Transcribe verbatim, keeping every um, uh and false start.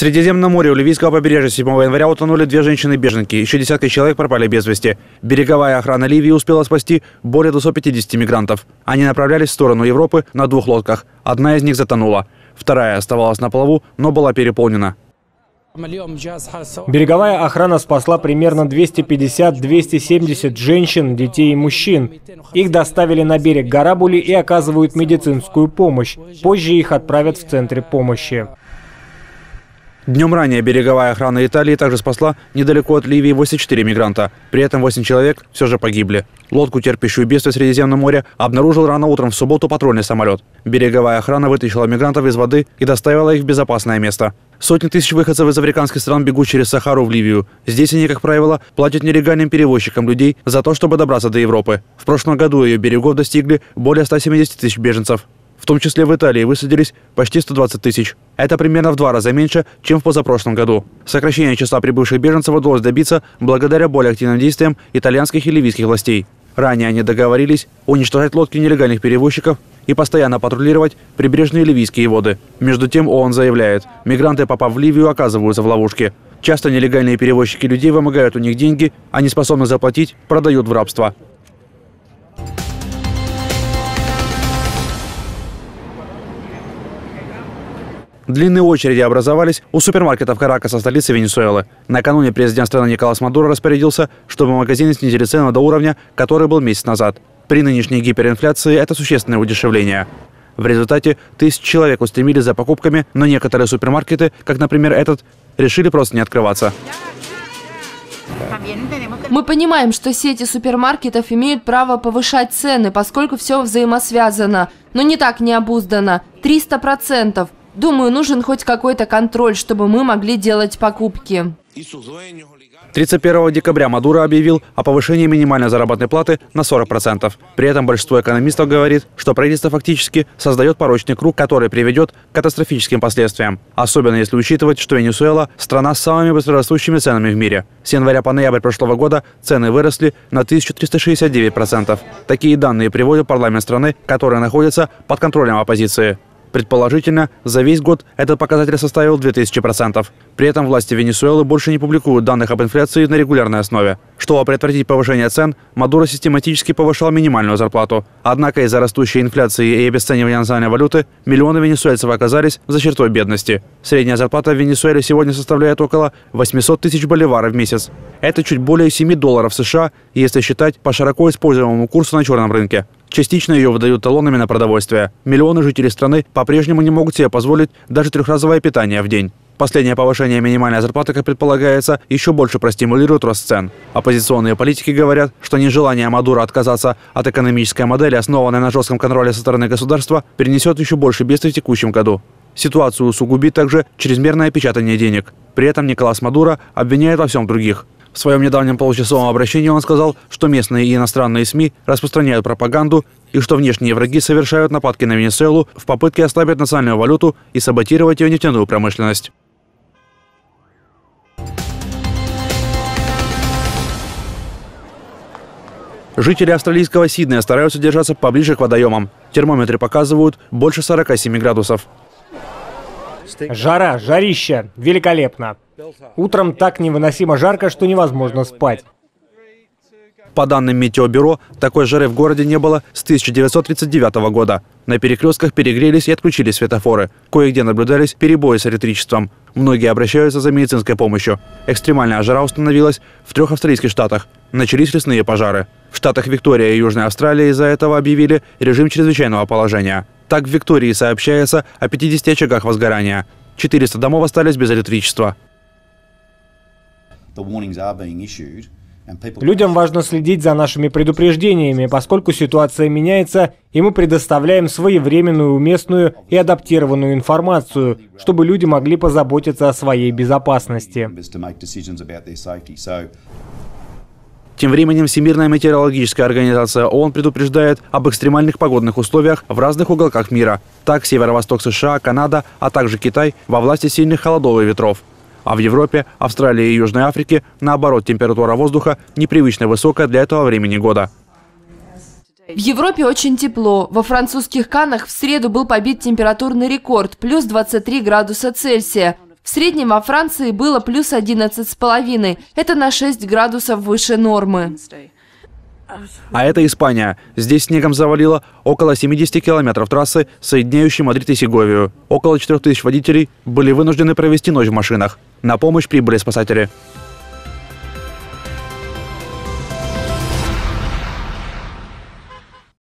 Средиземном море у ливийского побережья седьмого января утонули две женщины-беженки. Еще десятки человек пропали без вести. Береговая охрана Ливии успела спасти более двухсот пятидесяти мигрантов. Они направлялись в сторону Европы на двух лодках. Одна из них затонула. Вторая оставалась на плаву, но была переполнена. Береговая охрана спасла примерно двести пятьдесят — двести семьдесят женщин, детей и мужчин. Их доставили на берег Гарабули и оказывают медицинскую помощь. Позже их отправят в центры помощи. Днем ранее береговая охрана Италии также спасла недалеко от Ливии восемьдесят четыре мигранта. При этом восемь человек все же погибли. Лодку, терпящую бедствие в Средиземном море, обнаружил рано утром в субботу патрульный самолет. Береговая охрана вытащила мигрантов из воды и доставила их в безопасное место. Сотни тысяч выходцев из африканских стран бегут через Сахару в Ливию. Здесь они, как правило, платят нелегальным перевозчикам людей за то, чтобы добраться до Европы. В прошлом году ее берегов достигли более ста семидесяти тысяч беженцев. В том числе в Италии высадились почти сто двадцать тысяч. Это примерно в два раза меньше, чем в позапрошлом году. Сокращение числа прибывших беженцев удалось добиться благодаря более активным действиям итальянских и ливийских властей. Ранее они договорились уничтожать лодки нелегальных перевозчиков и постоянно патрулировать прибрежные ливийские воды. Между тем ООН заявляет, мигранты, попав в Ливию, оказываются в ловушке. Часто нелегальные перевозчики людей вымогают у них деньги, а не способны заплатить, продают в рабство. Длинные очереди образовались у супермаркетов Каракаса, столицы Венесуэлы. Накануне президент страны Николас Мадуро распорядился, чтобы магазины снизили цены до уровня, который был месяц назад. При нынешней гиперинфляции это существенное удешевление. В результате тысячи человек устремились за покупками, но некоторые супермаркеты, как, например, этот, решили просто не открываться. Мы понимаем, что сети супермаркетов имеют право повышать цены, поскольку все взаимосвязано, но не так необузданно. триста процентов. Думаю, нужен хоть какой-то контроль, чтобы мы могли делать покупки. тридцать первого декабря Мадуро объявил о повышении минимальной заработной платы на сорок процентов. При этом большинство экономистов говорит, что правительство фактически создает порочный круг, который приведет к катастрофическим последствиям. Особенно если учитывать, что Венесуэла – страна с самыми быстрорастущими ценами в мире. С января по ноябрь прошлого года цены выросли на тысячу триста шестьдесят девять процентов. Такие данные приводит парламент страны, которая находится под контролем оппозиции. Предположительно, за весь год этот показатель составил две тысячи процентов. При этом власти Венесуэлы больше не публикуют данных об инфляции на регулярной основе. Чтобы предотвратить повышение цен, Мадуро систематически повышал минимальную зарплату. Однако из-за растущей инфляции и обесценивания национальной валюты миллионы венесуэльцев оказались за чертой бедности. Средняя зарплата в Венесуэле сегодня составляет около восьмисот тысяч боливаров в месяц. Это чуть более семи долларов США, если считать по широко используемому курсу на черном рынке. Частично ее выдают талонами на продовольствие. Миллионы жителей страны по-прежнему не могут себе позволить даже трехразовое питание в день. Последнее повышение минимальной зарплаты, как предполагается, еще больше простимулирует рост цен. Оппозиционные политики говорят, что нежелание Мадуро отказаться от экономической модели, основанной на жестком контроле со стороны государства, перенесет еще больше бедствий в текущем году. Ситуацию усугубит также чрезмерное печатание денег. При этом Николас Мадуро обвиняет во всем других. В своем недавнем получасовом обращении он сказал, что местные и иностранные СМИ распространяют пропаганду и что внешние враги совершают нападки на Венесуэлу в попытке ослабить национальную валюту и саботировать ее нефтяную промышленность. Жители австралийского Сиднея стараются держаться поближе к водоемам. Термометры показывают больше сорока семи градусов. Жара, жарища, великолепно. Утром так невыносимо жарко, что невозможно спать. По данным Метеобюро, такой жары в городе не было с тысяча девятьсот тридцать девятого года. На перекрестках перегрелись и отключились светофоры. Кое-где наблюдались перебои с электричеством. Многие обращаются за медицинской помощью. Экстремальная жара установилась в трех австралийских штатах. Начались лесные пожары. В штатах Виктория и Южная Австралия из-за этого объявили режим чрезвычайного положения. Так, в Виктории сообщается о пятидесяти очагах возгорания. четыреста домов остались без электричества. Людям важно следить за нашими предупреждениями, поскольку ситуация меняется, и мы предоставляем своевременную, уместную и адаптированную информацию, чтобы люди могли позаботиться о своей безопасности. Тем временем Всемирная метеорологическая организация ООН предупреждает об экстремальных погодных условиях в разных уголках мира. Так, северо-восток США, Канада, а также Китай во власти сильных холодов и ветров. А в Европе, Австралии и Южной Африке, наоборот, температура воздуха непривычно высокая для этого времени года. В Европе очень тепло. Во французских Каннах в среду был побит температурный рекорд – плюс двадцать три градуса Цельсия. В среднем во Франции было плюс одиннадцать с половиной. Это на шесть градусов выше нормы. А это Испания. Здесь снегом завалило около семидесяти километров трассы, соединяющей Мадрид и Сеговию. Около четырёх тысяч водителей были вынуждены провести ночь в машинах. На помощь прибыли спасатели.